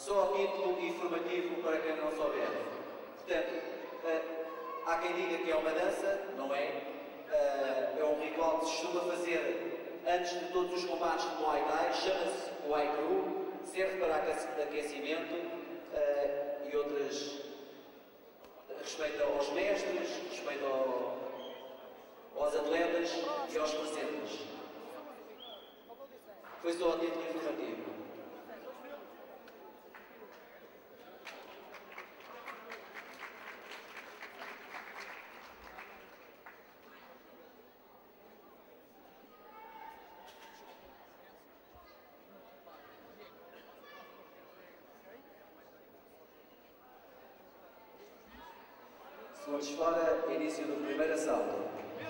Só a título informativo para quem não souber. Portanto, há quem diga que é uma dança, não é? É um ritual que se costuma fazer antes de todos os combates de Muay Thai, chama-se Muay Cru, serve para aquecimento e outras. Respeito aos mestres, respeito aos atletas e aos presentes. Foi só a título informativo. Segundos fora, início do primeiro assalto.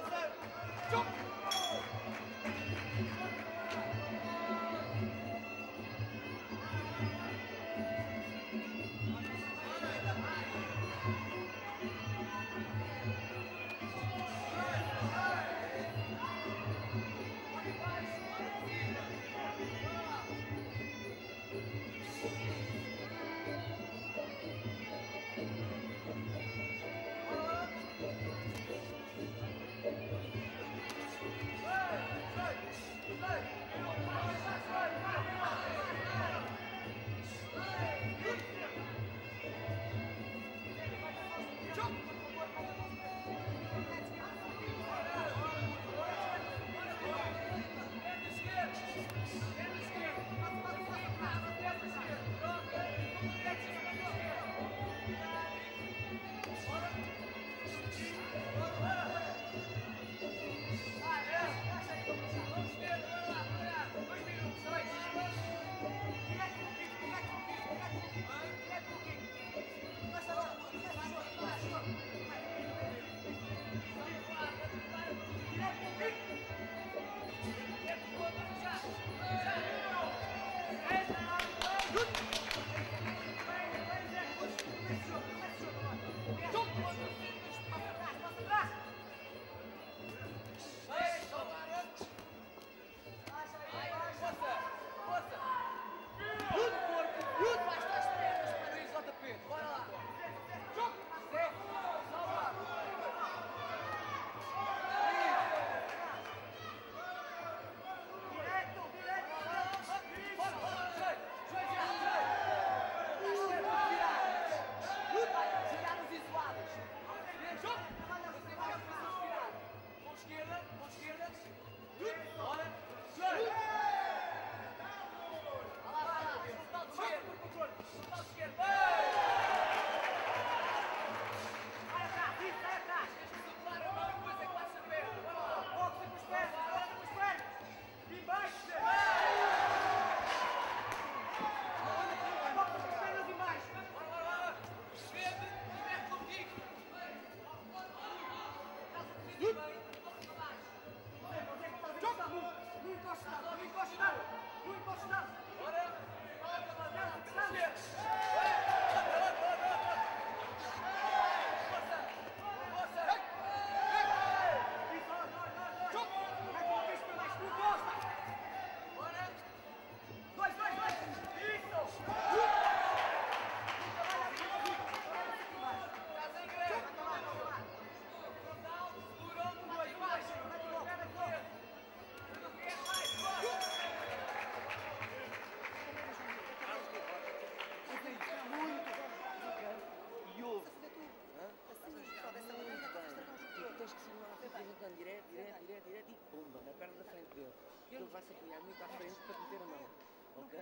Direto e pumba, na perna da frente dele. Ele vai-se apoiar muito à frente para meter a mão. Ok?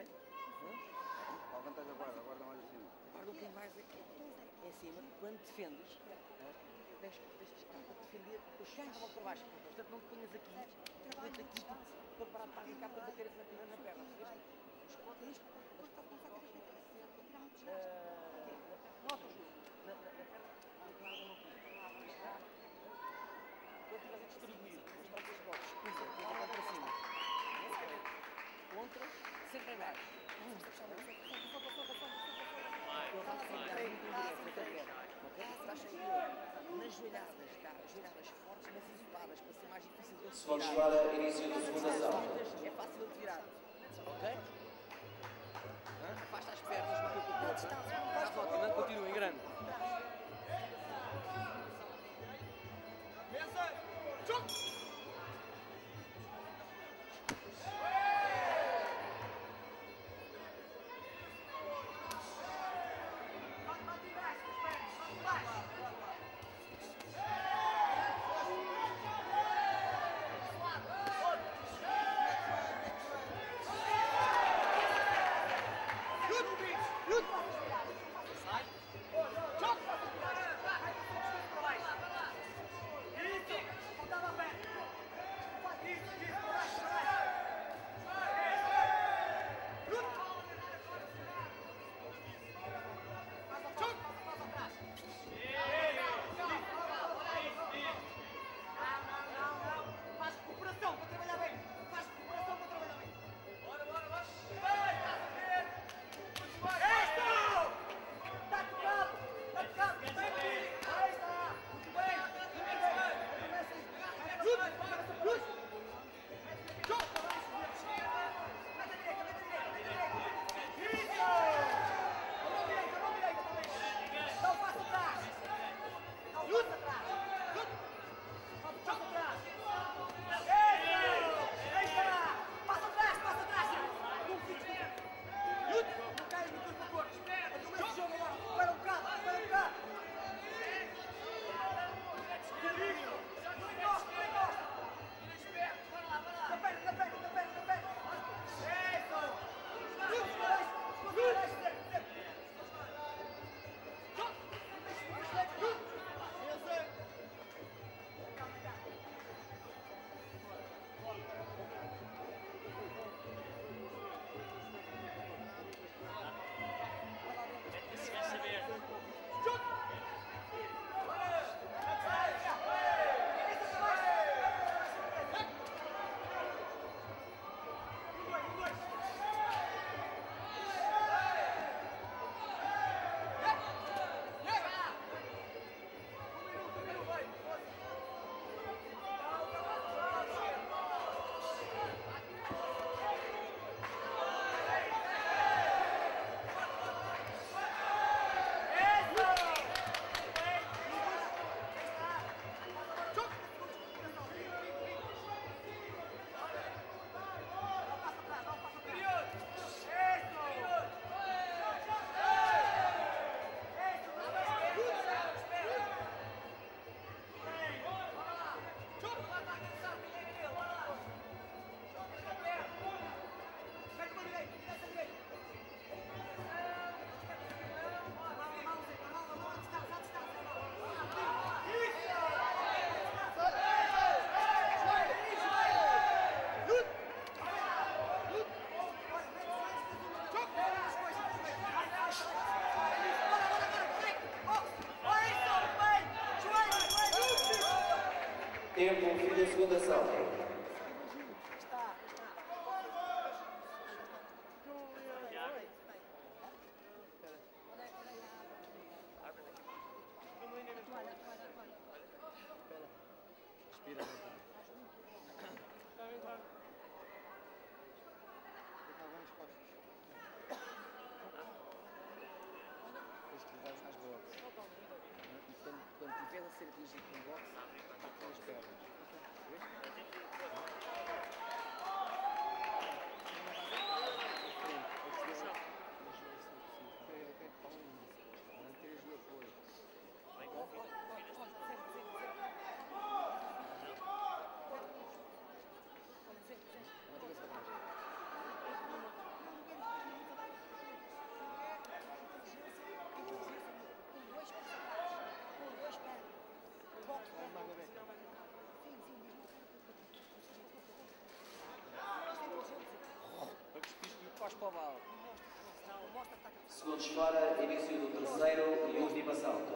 Qual a vantagem da guarda? A guarda mais acima. Guarda um bocadinho mais em cima. Quando defendes, tens que estar para defender, depois chega logo para baixo. Portanto, não te ponhas aqui, põe-te aqui para parar para arrancar para bater na perna. Os coloques, nota o jogo. Na perna, quando estiveres a distribuir os próprios blocos, usa, vai para cima. Contra, sempre em baixo. Ele vai ficar muito indireto, até quero. Nas joelhadas, dá joelhadas fortes, mas isoladas, para ser mais difícil de se vamos chegar ao início do segundo assalto. É fácil de tirar. Ok? Afasta as pernas, não fica com o corpo. Está ótimo, continua em grande. Tempo, fim da segunda ação. Respira. Quando tiver a ser atingido com boxe, bate as pernas. Segundos fora, início do terceiro e último assalto.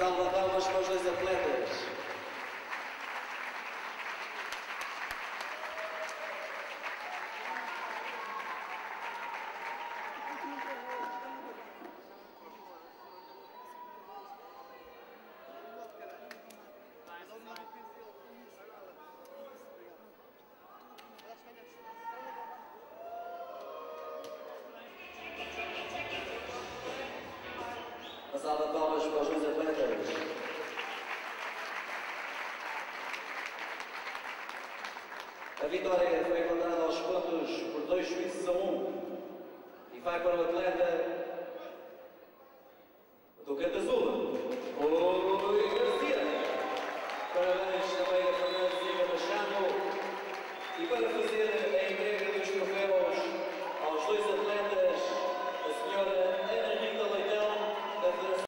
salva de palmas para os dois atletas. Uma salva de palmas para os dois atletas. A vitória foi encontrada aos pontos por 2 juízes a 1 e vai para o atleta do canto azul, Rui Garcia. Parabéns também a Fernando Silva Machado. E para fazer a entrega dos troféus aos dois atletas, a senhora Ana Rita Leitão, da Federação